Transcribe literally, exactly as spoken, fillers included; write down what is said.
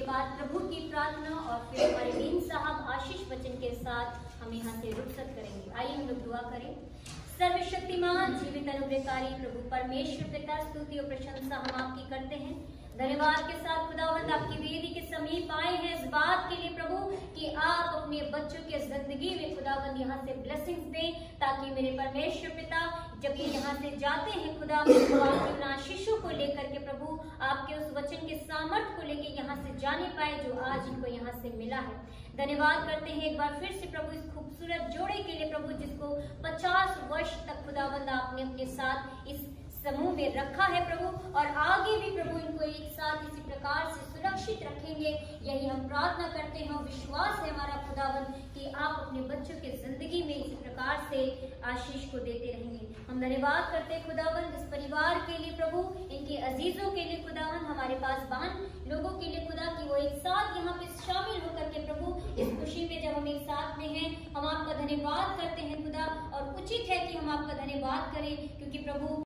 बाद प्रभु की प्रार्थना और फिर हमारे दीन साहब आशीष वचन के साथ हम यहाँ से रुखसत करेंगे। आइए हम लोग दुआ करें। सर्वशक्तिमान जीवित अनुग्रहकारी प्रभु परमेश्वर पिता, स्तुति और प्रशंसा हम आपकी करते हैं। धन्यवाद के साथ खुदावंद आपकी वेदी के समीप आए हैं इस बात के लिए प्रभु कि आप अपने बच्चों के जिंदगी में खुदावंद यहाँ से ब्लेसिंग्स दें, ताकि मेरे परमेश्वर पिता जब ये यहाँ से जाते हैं खुदावंद तो आपके उन आशीषों को लेकर के प्रभु आपके उस वचन के सामर्थ्य को लेकर यहाँ से जाने पाए जो आज इनको यहाँ से मिला है। धन्यवाद करते हैं एक बार फिर से प्रभु इस खूबसूरत जोड़े के लिए प्रभु जिसको पचास वर्ष तक खुदावंद आपने अपने साथ इस समूह में रखा है प्रभु, और आगे भी प्रभु इनको एक साथ इसी प्रकार से सुरक्षित रखेंगे। यही हम प्रार्थना करते हैं और विश्वास है हमारा खुदावंद कि आप अपने बच्चों के जिंदगी में इसी प्रकार से आशीष को देते रहेंगे। हम धन्यवाद करते हैं खुदावंद इस परिवार के लिए प्रभु, इनके अजीजों के लिए खुदावंद, हमारे पास बान लोगों के लिए खुदा कि वो एक साथ यहाँ पे शामिल होकर के प्रभु इस खुशी में जब हम एक साथ में हैं हम आपका धन्यवाद करते हैं खुदा, और उचित है कि हम आपका धन्यवाद करें क्योंकि प्रभु